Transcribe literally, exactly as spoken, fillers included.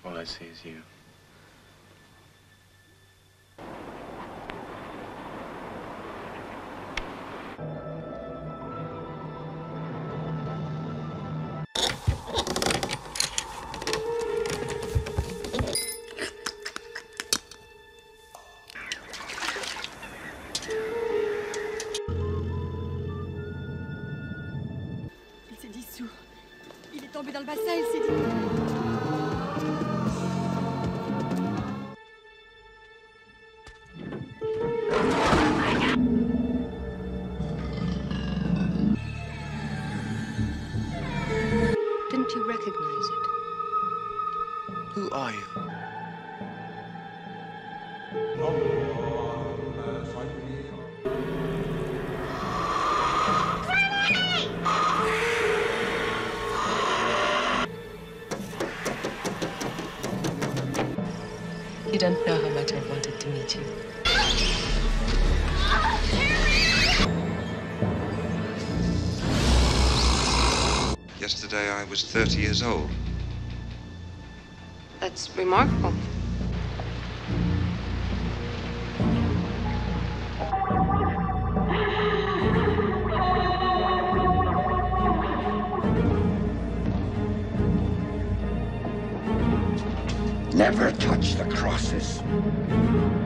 All I see is you. Il s'est dissous. Il est tombé dans le bassin, il s'est dit... Didn't you recognize it? Who are you? You don't know how much I wanted to meet you. Yesterday I was thirty years old. That's remarkable. Never touch the crosses.